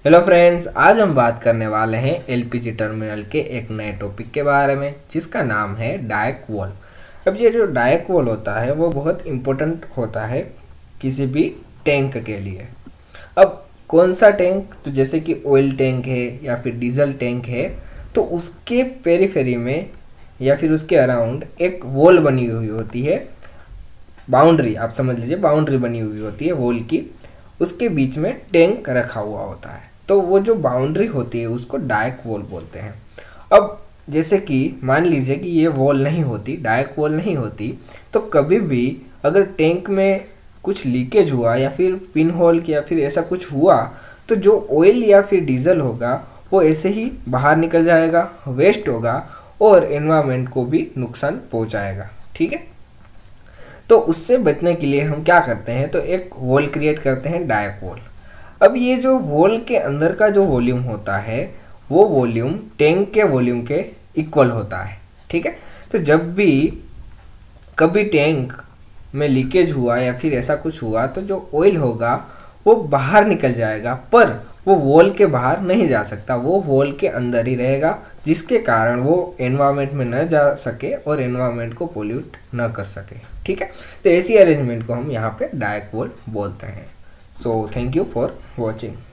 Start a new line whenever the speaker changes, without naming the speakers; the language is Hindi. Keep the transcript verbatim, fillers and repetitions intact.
हेलो फ्रेंड्स, आज हम बात करने वाले हैं एलपीजी टर्मिनल के एक नए टॉपिक के बारे में जिसका नाम है डायक वॉल। अब ये जो डायक वॉल होता है वो बहुत इम्पोर्टेंट होता है किसी भी टैंक के लिए। अब कौन सा टैंक, तो जैसे कि ऑयल टैंक है या फिर डीजल टैंक है, तो उसके पेरीफेरी में या फिर उसके अराउंड एक वॉल बनी हुई होती है। बाउंड्री, आप समझ लीजिए, बाउंड्री बनी हुई होती है वॉल की। उसके बीच में टैंक रखा हुआ होता है, तो वो जो बाउंड्री होती है उसको डायक वॉल बोलते हैं। अब जैसे कि मान लीजिए कि ये वॉल नहीं होती, डायक वॉल नहीं होती, तो कभी भी अगर टैंक में कुछ लीकेज हुआ या फिर पिन होल या फिर ऐसा कुछ हुआ, तो जो ऑयल या फिर डीजल होगा वो ऐसे ही बाहर निकल जाएगा, वेस्ट होगा और एनवायरनमेंट को भी नुकसान पहुंचाएगा। ठीक है, तो उससे बचने के लिए हम क्या करते हैं, तो एक वॉल क्रिएट करते हैं, डायक वॉल। अब ये जो वॉल के अंदर का जो वॉल्यूम होता है वो वॉल्यूम टैंक के वॉल्यूम के इक्वल होता है। ठीक है, तो जब भी कभी टैंक में लीकेज हुआ या फिर ऐसा कुछ हुआ तो जो ऑयल होगा वो बाहर निकल जाएगा, पर वो वॉल के बाहर नहीं जा सकता, वो वॉल के अंदर ही रहेगा, जिसके कारण वो एनवायरनमेंट में न जा सके और एनवायरनमेंट को पोल्यूट न कर सके। ठीक है, तो ऐसी अरेंजमेंट को हम यहाँ पे डायक वॉल बोलते हैं। So thank you for watching.